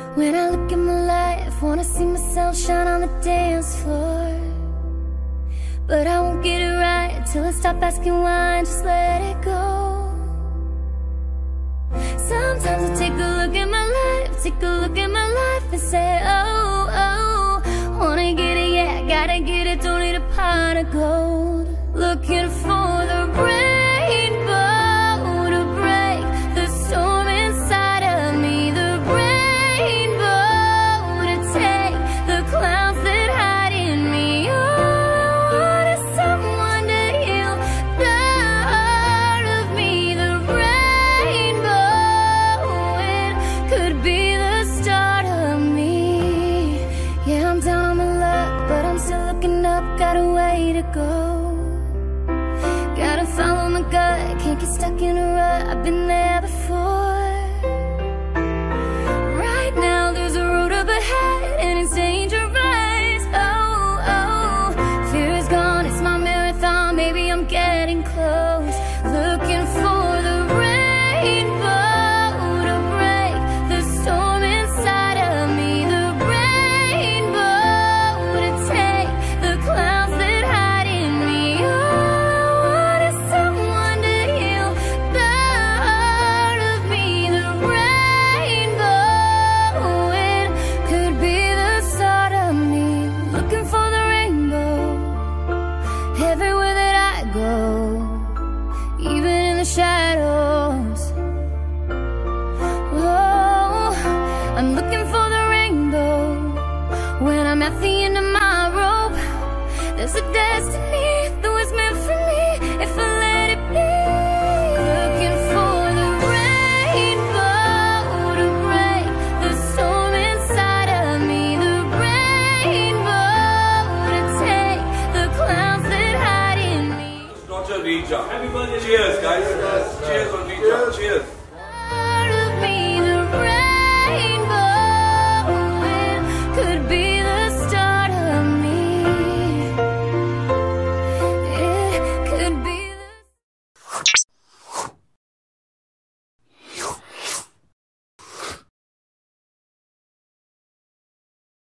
When I look at my life, wanna see myself shine on the dance floor. But I won't get it right till I stop asking why and just let it go. Sometimes I take a look at my life, take a look at my life and say, oh, oh, wanna get it, yeah, gotta get it, don't need a pot of gold. Looking for the rainbow to break the storm inside of me, the rainbow to take the clouds that hide in me. All I want is someone to heal the heart of me, the rainbow. It could be the start of me. Yeah, I'm down on my luck, but I'm still looking up, got a way to go. Gotta follow my gut, can't get stuck in a rut, I've been there before. Right now there's a road up ahead and it's dangerous. Oh, oh, fear is gone, it's my marathon, maybe I'm getting close. Looking for the rainbow to break the storm inside of me, the rainbow to take the clouds that hide in me. Everywhere that I go, even in the shadows. Oh, I'm looking for the rainbow. When I'm at the end of my rope, there's a destiny that was meant for me if I let it be. Looking for the rainbow to break the storm inside of me, the rainbow to take the clouds that hide in me. Roger Reacher. Cheers, guys. Cheers on Reacher. Cheers.